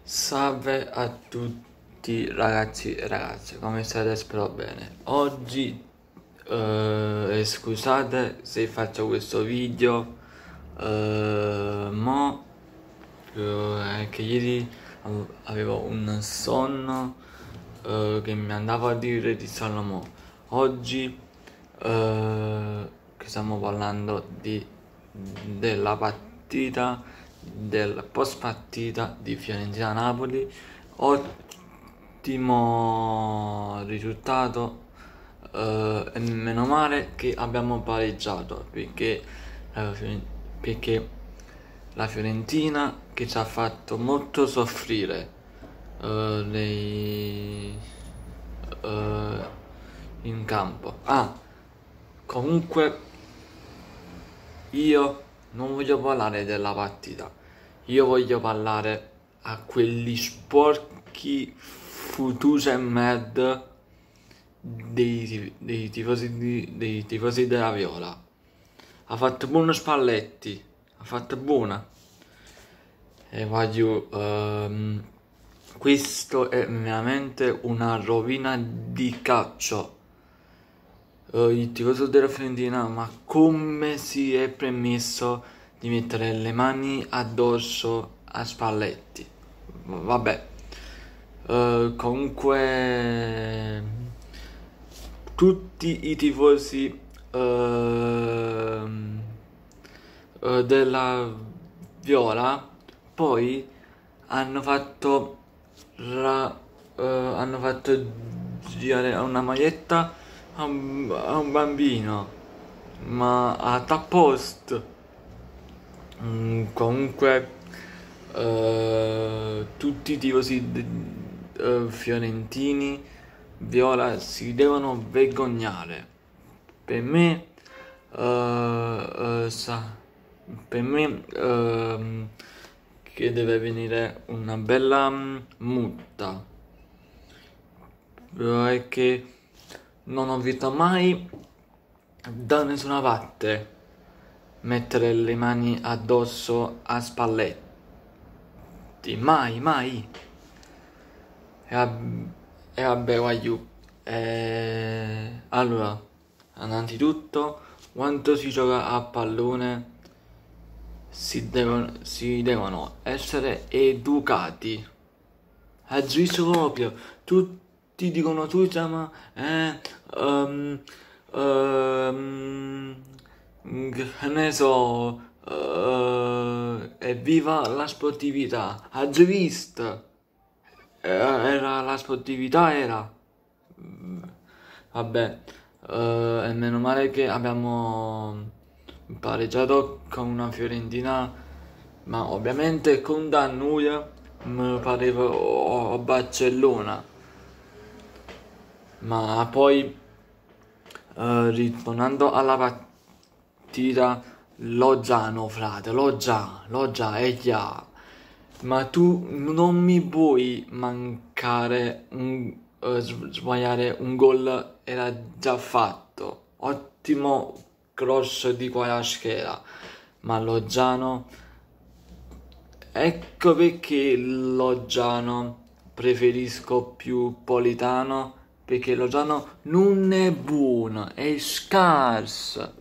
Salve a tutti ragazzi e ragazze, come state? Spero bene. Oggi scusate se faccio questo video, che ieri avevo un sonno che mi andava a dire di sonno. Oggi che stiamo parlando della partita, del post partita di Fiorentina-Napoli. Ottimo risultato, e meno male che abbiamo pareggiato perché la Fiorentina che ci ha fatto molto soffrire in campo. Comunque io non voglio parlare della partita, io voglio parlare a quelli sporchi Futusa e Mad dei tifosi della Viola. Ha fatto buono Spalletti, ha fatto buona. E voglio, questo è veramente una rovina di calcio. Il tifoso della Fiorentina, ma come si è permesso di mettere le mani addosso a Spalletti? Vabbè, comunque tutti i tifosi della Viola poi hanno fatto girare una maglietta a un bambino, ma a top post. Comunque tutti i tifosi fiorentini viola si devono vergognare. Per me per me che deve venire una bella multa, perché non ho visto mai da nessuna parte mettere le mani addosso a Spalletti, mai. E vabbè, voglio. Allora, innanzitutto, quando si gioca a pallone si devono essere educati. Hai visto proprio? Tutti dicono tu, ma che ne so, evviva la sportività. Hai visto? Era la sportività, era. Vabbè, e meno male che abbiamo pareggiato con una Fiorentina, ma ovviamente con Dannuia mi pareva Barcellona. Ma poi ritornando alla partita, Lozano, frate, Loggia è chiaro. Ma tu non mi puoi mancare sbagliare un gol, era già fatto. Ottimo cross di Kvaratskhelia, ma Loggiano, ecco perché Loggiano preferisco più Politano, perché Loggiano non è buono, è scarso.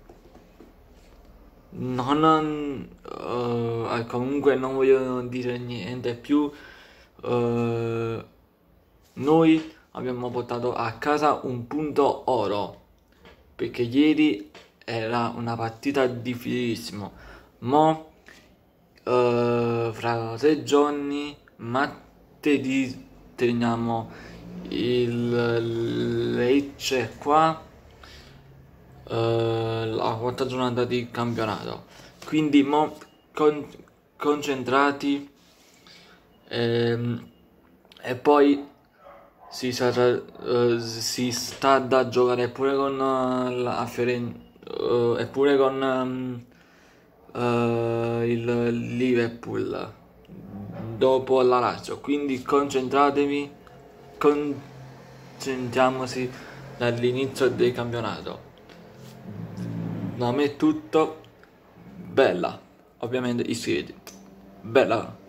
Comunque non voglio dire niente più. Noi abbiamo portato a casa un punto oro, perché ieri era una partita difficilissima. Mo fra 6 giorni, martedì, teniamo il Lecce qua, la quarta giornata di campionato. Quindi mo concentrati, e poi si sta da giocare pure con la Fiorentina e pure con il Liverpool dopo la Lazio. Quindi concentriamoci dall'inizio del campionato. Da me è tutto. Bella, ovviamente iscriviti. Bella.